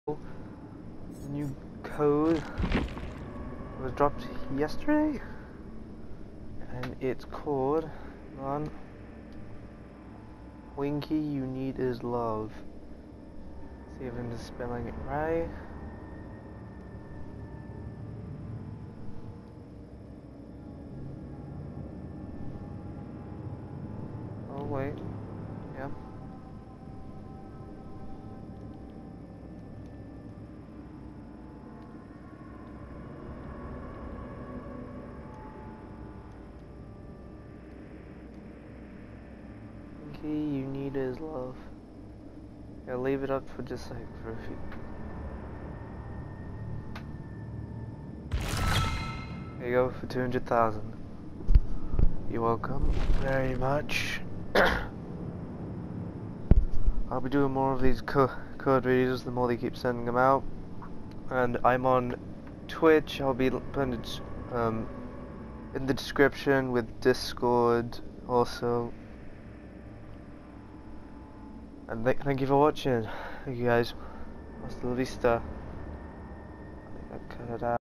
New code was dropped yesterday, and it's called Winky, you need is love. See if I'm just spelling it right. Oh wait, yeah. Winky, you need is love. Yeah, leave it up for just like for a few. There you go for 200,000. You're welcome very much. I'll be doing more of these code videos the more they keep sending them out. And I'm on Twitch. I'll be putting it in the description with Discord also. And thank you for watching. Thank you guys. Hasta la vista. I think I cut it out.